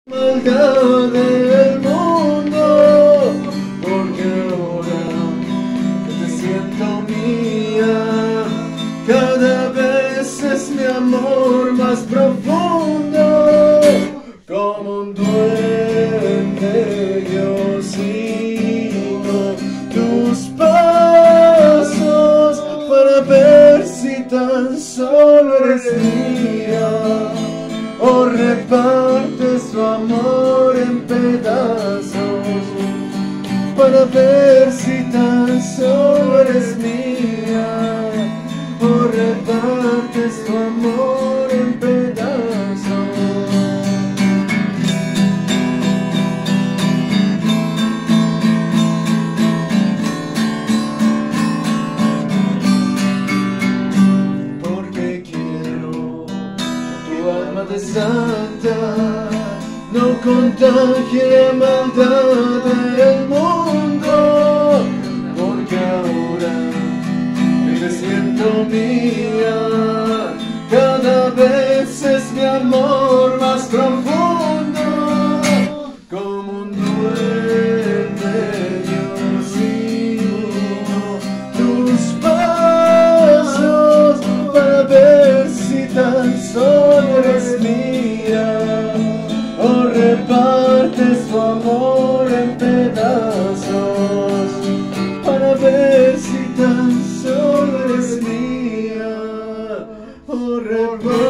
Maldad del mundo, porque ahora que te siento mía, cada vez es mi amor más profundo. Como un duende yo sigo tus pasos para ver si tan solo eres mía, o repartes tu amor en pedazos, para ver si tan solo eres mía, o repartes tu amor en pedazos. Porque quiero tu alma de santa no contagie la maldad del mundo, porque ahora que te siento mía, cada vez es mi amor más profundo. Como un duende yo sigo tus pasos para ver si tan solo eres mía, o repartes tu amor en pedazos, para ver si tan solo eres mía, o repartes